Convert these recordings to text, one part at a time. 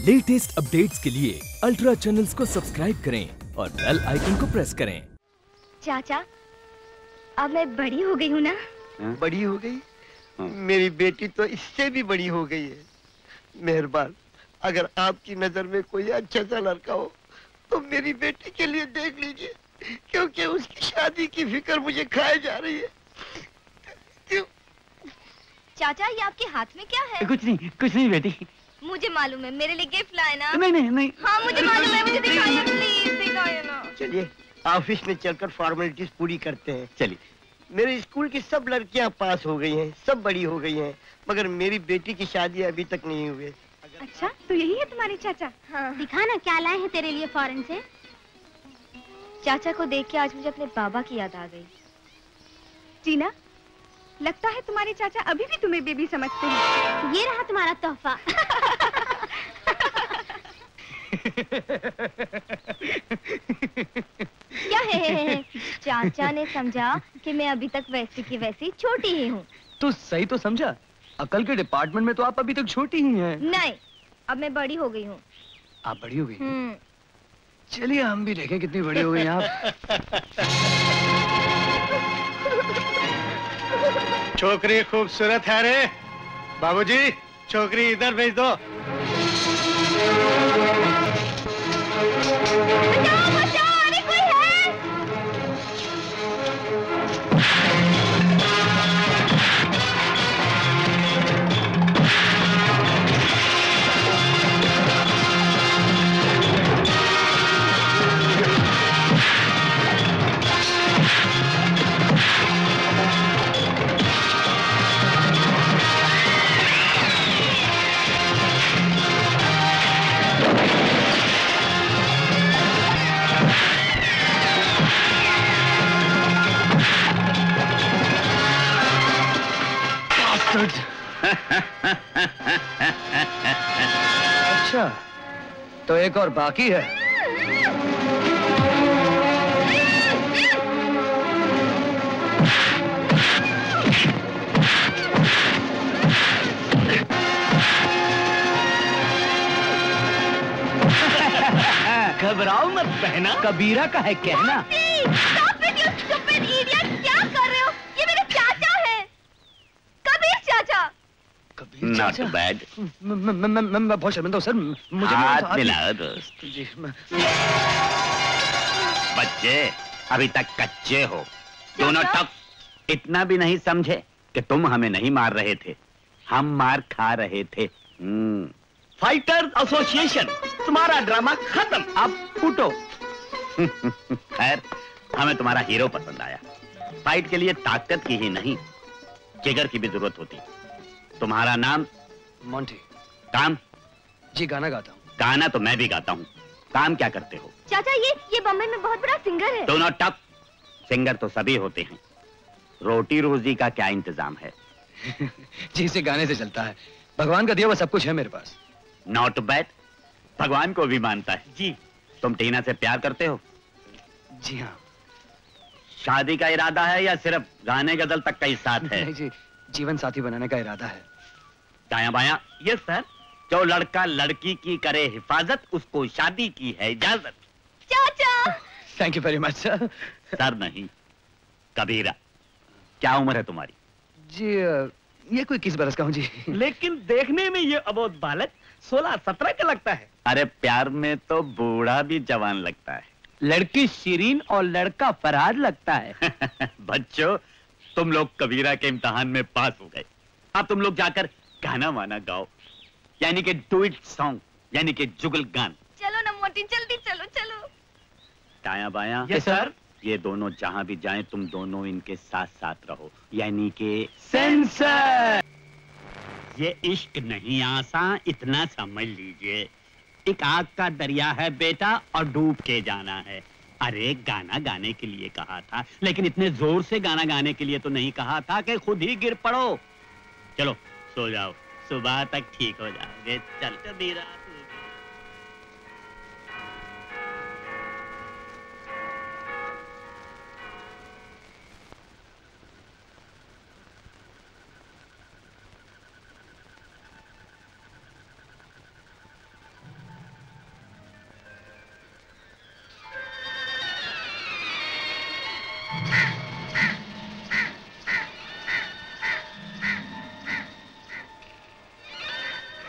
Latest updates के लिए ultra channels को सब्सक्राइब करें और बेल आइकन को प्रेस करें। चाचा, अब मैं बड़ी हो गई हूँ ना? बड़ी हो गई? मेरी बेटी तो इससे भी बड़ी हो गई है। मेहरबान, अगर आपकी नजर में कोई अच्छा सा लड़का हो तो मेरी बेटी के लिए देख लीजिए, क्योंकि उसकी शादी की फिक्र मुझे खाए जा रही है। चाचा, ये आपके हाथ में क्या है? कुछ नहीं बेटी। मुझे मालूम है, मेरे लिए गिफ्ट लाए ना? नहीं। हाँ, मुझे मालूम है, मुझे दिखाइए प्लीज, दिखाइए ना। चलिए ऑफिस में चलकर फॉर्मेलिटीज पूरी करते हैं। चलिए। मेरे स्कूल की सब लड़कियां पास हो गई हैं, सब बड़ी हो गई हैं, मगर मेरी बेटी की शादी अभी तक नहीं हुई। अच्छा, तो यही है तुम्हारे चाचा? हाँ। दिखा ना क्या लाए हैं तेरे लिए फॉरेन से। चाचा को देख के आज मुझे अपने बाबा की याद आ गई। टीना, लगता है तुम्हारे चाचा अभी भी तुम्हें बेबी समझते हैं। ये रहा तुम्हारा तोहफा। क्या है? चाचा ने समझा कि मैं अभी तक वैसी की वैसी छोटी ही हूँ। तो सही तो समझा, अकल के डिपार्टमेंट में तो आप अभी तक छोटी ही हैं। नहीं, अब मैं बड़ी हो गई हूँ। आप बड़ी हो गई? चलिए हम भी देखें कितनी बड़ी हो गई आप। छोकरी खूबसूरत है रे। बाबूजी, छोकरी इधर भेज दो। बचाओ, अरे कोई है? अच्छा, तो एक और बाकी है। घबराओ मत बहना, कबीरा का है कहना। क्या कर रहे हो? ये मेरे चाचा है, कबीर चाचा। Not bad. मैं बहुत शर्मिंदा हूँ सर, मुझे हाथ मिलाओ दोस्त। जी, बच्चे अभी तक कच्चे हो, दोनों टक। इतना भी नहीं समझे कि तुम हमें नहीं मार रहे थे, हम मार खा रहे थे। फाइटर एसोसिएशन, तुम्हारा ड्रामा खत्म, अब फूटो। खैर, हमें तुम्हारा हीरो पसंद आया। फाइट के लिए ताकत की ही नहीं, जिगर की भी जरूरत होती। तुम्हारा नाम? मोंटी। काम? जी गाना गाता हूँ। गाना तो मैं भी गाता हूँ। काम क्या करते हो? चाचा, ये बम्बई में बहुत बड़ा सिंगर है। दोनों टक। सिंगर तो सभी होते हैं, रोटी रोजी का क्या इंतजाम है? जी इसे गाने से चलता है, भगवान का दिया हुआ सब कुछ है मेरे पास। नॉट बैड, भगवान को भी मानता है। जी। तुम टीना से प्यार करते हो? जी हाँ। शादी का इरादा है या सिर्फ गाने गजल तक का ही साथ है? नहीं जी, जीवन साथी बनाने का इरादा है। दायां बायां? Yes sir. जो लड़का लड़की की करे हिफाजत, उसको शादी की है इजाजत। चाचा। Thank you very much sir. Sir नहीं, कबीरा। क्या उम्र है तुम्हारी? जी ये कोई 21 बरस का हूँ जी। लेकिन देखने में ये अबोध बालक 16-17 का लगता है। अरे प्यार में तो बूढ़ा भी जवान लगता है। लड़की शिरीन और लड़का फरहाद लगता है। बच्चों, तुम लोग कबीरा के इम्तिहान में पास हो गए। अब तुम लोग जाकर गाना वाना गाओ, यानी कि डुइट सॉन्ग, यानी कि जुगल गान। चलो ना मोटी, जल्दी चलो चलो। दायां बायां? Yes sir. ये दोनों जहां भी जाएं, तुम दोनों इनके साथ साथ रहो, यानी कि सेंसर। ये इश्क नहीं आसान, इतना समझ लीजिए। एक आग का दरिया है बेटा, और डूब के जाना है। अरे गाना गाने के लिए कहा था, लेकिन इतने जोर से गाना गाने के लिए तो नहीं कहा था कि खुद ही गिर पड़ो। चलो सो जाओ, सुबह तक ठीक हो जाओगे। चल कबीरा।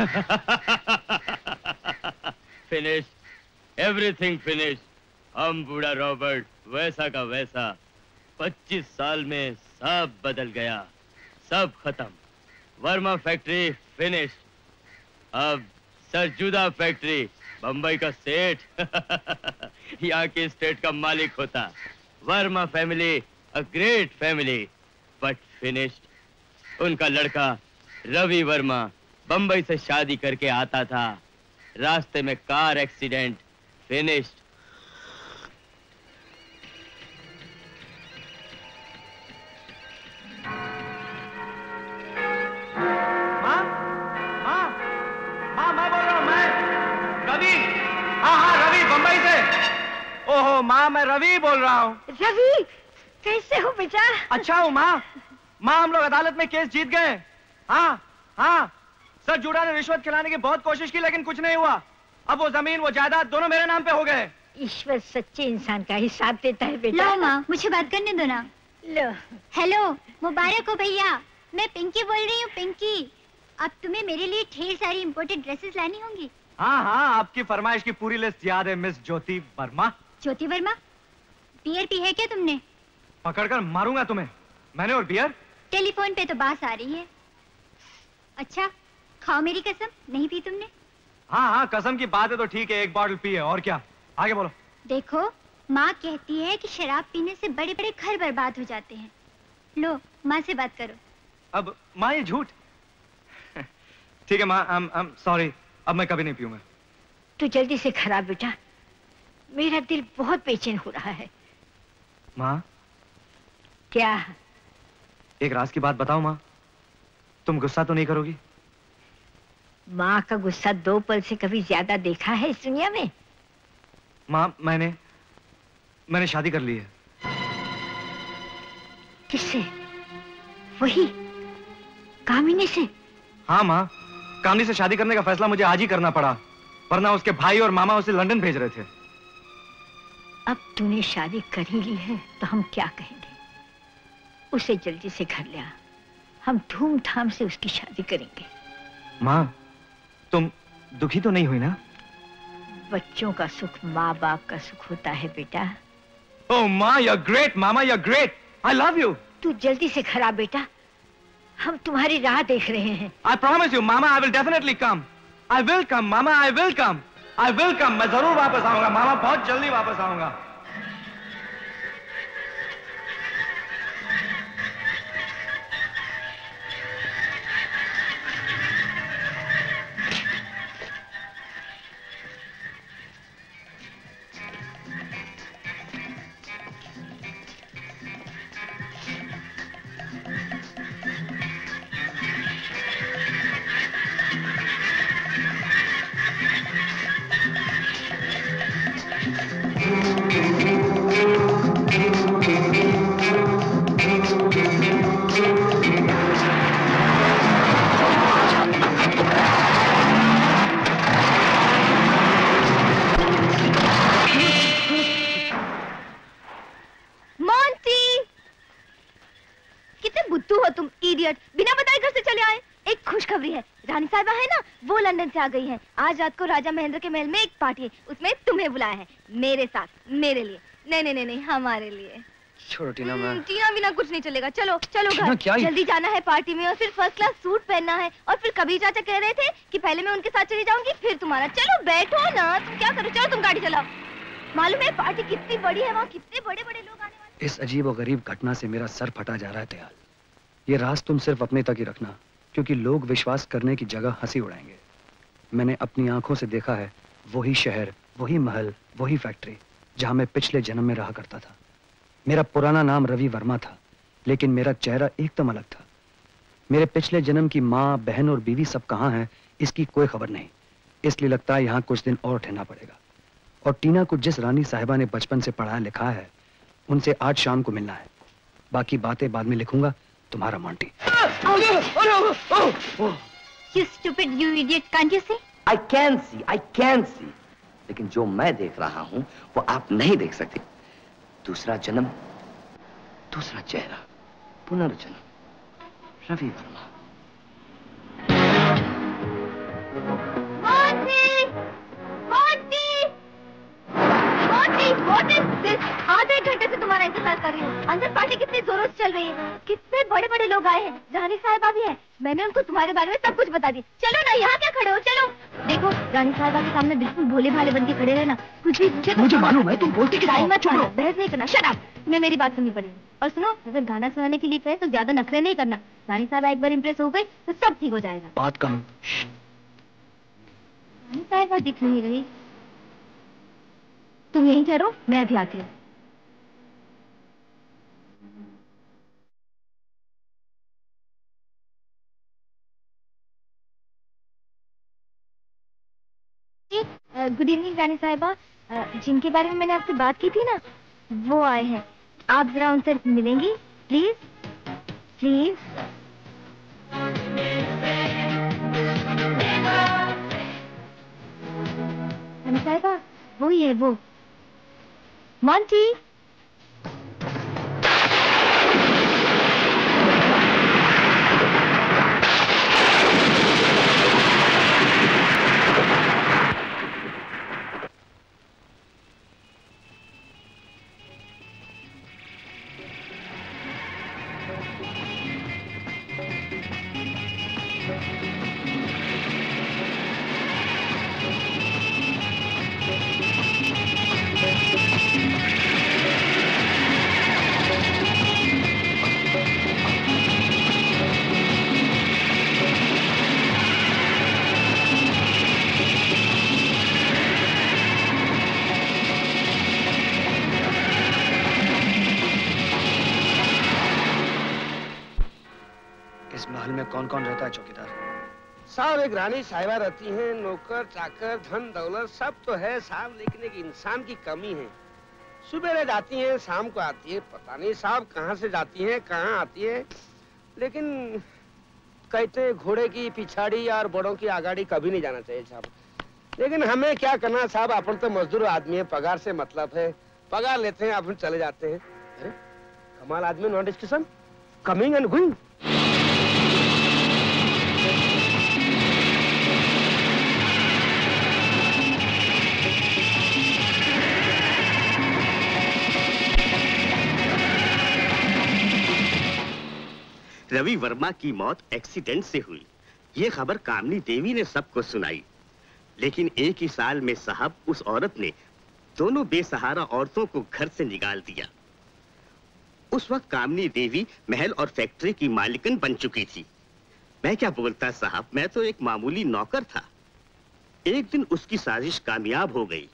Finish, everything finish. हम बूढ़ा रॉबर्ट वैसा का वैसा, 25 साल में सब बदल गया, सब खत्म। Verma factory finish. अब सरजुदा फैक्ट्री, बंबई का सेठ यहाँ की स्टेट का मालिक होता। Verma family a great family, but finished. उनका लड़का रवि वर्मा बंबई से शादी करके आता था, रास्ते में कार एक्सीडेंट, फिनिश्ड। ओहो माँ, मैं रवि बोल रहा हूँ। रवि, कैसे हो बेटा? अच्छा हूँ माँ। माँ, हम लोग अदालत में केस जीत गए। हाँ हाँ, सर जूड़ा ने रिश्वत खिलाने की बहुत कोशिश की लेकिन कुछ नहीं हुआ। अब वो जमीन वो जायदाद दोनों मेरे नाम पे हो गए। ईश्वर सच्चे इंसान का ही साथ देता है बेटा। लो माँ, मुझे बात करने दो ना। लो। हेलो, मुबारक हो भैया, मैं पिंकी बोल रही हूँ, पिंकी। अब तुम्हें मेरे लिए ढेर सारी इम्पोर्टेड ड्रेसेस लानी होंगी। हाँ हाँ, आपकी फरमाइश की पूरी लिस्ट याद है मिस ज्योति वर्मा। ज्योति वर्मा? बियर पी है क्या तुमने? पकड़कर मारूंगा तुम्हें। मैंने और बियर? टेलीफोन पे तो बात आ रही है। अच्छा, खाओ मेरी कसम, नहीं पी तुमने? हाँ हाँ, कसम की बात है तो ठीक है, एक बॉटल पी है, और क्या? आगे बोलो। देखो, माँ कहती है कि शराब पीने से बड़े बड़े घर बर्बाद हो जाते हैं। लो, माँ से बात करो। अब माँ ये झूठ। ठीक है माँ, I'm sorry, अब मैं कभी नहीं पीऊंगा। तू जल्दी से खराब बेटा, मेरा दिल बहुत बेचैन हो रहा है। माँ? क्या? एक राज की बात बताओ माँ, तुम गुस्सा तो नहीं करोगी? माँ का गुस्सा 2 पल से कभी ज्यादा देखा है इस दुनिया में? माँ, मैंने शादी कर ली है। किससे? वही कामिनी से? हाँ माँ, कामिनी से शादी करने का फैसला मुझे आज ही करना पड़ा, वरना उसके भाई और मामा उसे लंदन भेज रहे थे। अब तूने शादी कर ही ली है तो हम क्या कहेंगे? उसे जल्दी से घर ले आ, हम धूमधाम से उसकी शादी करेंगे। माँ, तुम दुखी तो नहीं हुई ना? बच्चों का सुख माँ बाप का सुख होता है बेटा। ओह माँ, you're great, mama, you're great. I love you. तू जल्दी से घर आ बेटा, हम तुम्हारी राह देख रहे हैं। I promise you, mama, I will definitely come. I will come, mama, I will come. I will come. मैं जरूर वापस आऊंगा मामा, बहुत जल्दी वापस आऊंगा। आ गई हैं। आज रात को राजा महेंद्र के महल में एक पार्टी है, उसमें तुम्हें बुलाया है, मेरे साथ, मेरे लिए। नहीं नहीं नहीं नहीं, हमारे लिए। छोड़ो टीना, मैं टीना बिना कुछ नहीं चलेगा। चलो चलो घर, जल्दी जाना है पार्टी में, और फिर फर्स्ट क्लास सूट पहनना है। और फिर कबीर चाचा कह रहे थे कि पहले मैं उनके साथ चली जाऊंगी फिर तुम्हारा। चलो बैठो ना, तुम क्या करो, चलो तुम गाड़ी चलाओ। मालूम है पार्टी कितनी बड़ी है, वहाँ कितने बड़े बड़े लोग आने वाले। इस अजीब और गरीब घटना से मेरा सर फटा जा रहा है दयाल। ये राज तुम सिर्फ अपने तक ही रखना, क्योंकि लोग विश्वास करने की जगह हंसी उड़ाएंगे। मैंने अपनी आंखों से देखा है वही शहर, वही महल, वही फैक्ट्री जहां मैं पिछले जन्म में रहा करता था। मेरा पुराना नाम रवि वर्मा था, लेकिन मेरा चेहरा एकदम अलग था। मेरे पिछले जन्म की माँ, बहन और बीवी सब कहाँ हैं, इसकी कोई खबर नहीं। इसलिए लगता है यहाँ कुछ दिन और ठहरना पड़ेगा। और टीना को जिस रानी साहिबा ने बचपन से पढ़ाया लिखा है, उनसे आज शाम को मिलना है। बाकी बातें बाद में लिखूंगा। तुम्हारा Monty. You stupid, you idiot, can't you see? I can see. लेकिन जो मैं देख रहा हूँ वो आप नहीं देख सकते। दूसरा जन्म, दूसरा चेहरा, पुनर्जन्म, रवि वर्मा। तुम्हारा इंतजार कर रही हूँ। अंदर पार्टी कितनी जोरों से चल रही है, कितने बड़े बड़े लोग आए हैं, रानी साहिबा भी है। मैंने उनको तुम्हारे बारे में सब कुछ बता दिया। चलो ना, यहाँ क्या खड़े हो, चलो। देखो रानी साहिबा के सामने बिल्कुल भोले भाले बन के खड़े रहना, कुछ भी मुझे मालूम है, तुम बोलती टाइम मत छोड़ो, बहस नहीं करना। शट अप, तुम्हें मेरी बात सुननी पड़ेगी। और सुनो, अगर गाना सुनाने के लिए कहे तो ज्यादा नखरे नहीं करना। रानी साहिबा एक बार इम्प्रेस हो गई तो सब ठीक हो जाएगा। बात कम। रानी साहिबा दिख नहीं रही, तुम यहीं ठहरो, मैं भी आती हूँ। गुड इवनिंग रानी साहिबा। जिनके बारे में मैंने आपसे बात की थी ना, वो आए हैं। आप जरा उनसे मिलेंगी प्लीज, प्लीज। रानी साहिबा, वो ही है, वो मॉन्टी। कौन कौन रहता है चौकीदार? साहब एक रानी साहिबा रहती हैं, नौकर चाकर धन दौलत सब तो है साहब, लेकिन एक इंसान की कमी है। सुबह जाती हैं, शाम को आती है, पता नहीं साहब कहाँ से जाती हैं कहाँ आती है। लेकिन कहते हैं घोड़े की पिछाड़ी और बड़ों की आगाड़ी कभी नहीं जाना चाहिए साहब। लेकिन हमें क्या करना साहब, अपन तो मजदूर आदमी है, पगार से मतलब है, पगार लेते हैं अपन चले जाते हैं। अरे कमाल आदमी, no discussion, coming and going. Ravi Verma की मौत एक्सीडेंट से हुई, ये खबर कामनी देवी ने सबको सुनाई। लेकिन एक ही साल में साहब उस औरत ने दोनों बेसहारा औरतों को घर से निकाल दिया। उस वक्त कामनी देवी महल और फैक्ट्री की मालिकन बन चुकी थी। मैं क्या बोलता साहब, मैं तो एक मामूली नौकर था। एक दिन उसकी साजिश कामयाब हो गई।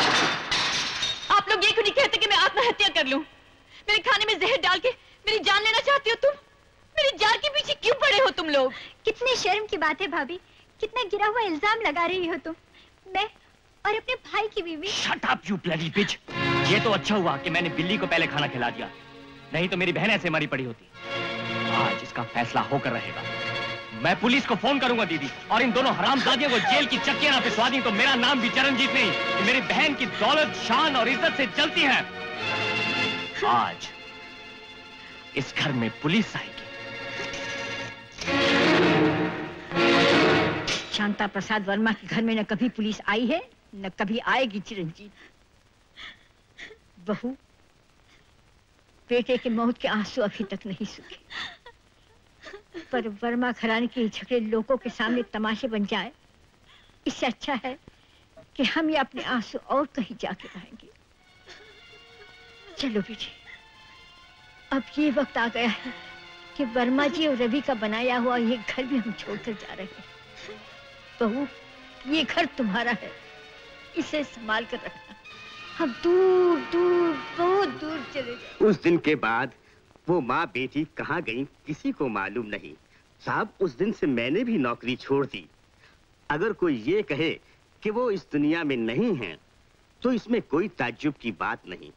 आप लोग ये क्यों नहीं कहते कि मैं आत्महत्या कर लूं? मेरे खाने में जहर डाल के मेरी जान लेना चाहती हो तुम? मेरी जान के पीछे क्यों पड़े हो तुम लोग? कितनी शर्म की बात है भाभी, कितना गिरा हुआ इल्जाम लगा रही हो तुम। मैं और अपने भाई की बीवी। Shut up you bloody bitch. ये तो अच्छा हुआ कि मैंने बिल्ली को पहले खाना खिला दिया, नहीं तो मेरी बहन ऐसे मरी पड़ी होती। आज इसका फैसला होकर रहेगा। मैं पुलिस को फोन करूंगा दीदी, और इन दोनों हरामजादियों को जेल की चक्कियां ना पिसवा दी तो मेरा नाम भी चरणजीत नहीं, मेरी बहन की दौलत शान और इज्जत से चलती है। आज इस घर में पुलिस आएगी। शांता प्रसाद वर्मा के घर में न कभी पुलिस आई है न कभी आएगी चिरंजीव। बहू, बेटे के मौत के आंसू अभी तक नहीं सूखे, पर वर्मा घराने के झगड़े लोगों के सामने तमाशे बन जाए, इससे अच्छा है कि हम ये अपने आंसू और कहीं जाके बहाएंगे। चलो बेटे, अब ये वक्त आ गया है कि वर्मा जी और रवि का बनाया हुआ ये घर भी हम छोड़कर जा रहे हैं। बहू, ये घर तुम्हारा है, इसे संभाल कर रखना। हम दूर दूर बहुत दूर चले जाएं। उस दिन के बाद वो माँ बेटी कहाँ गई किसी को मालूम नहीं। साहब उस दिन से मैंने भी नौकरी छोड़ दी। अगर कोई ये कहे कि वो इस दुनिया में नहीं है तो इसमें कोई ताज्जुब की बात नहीं।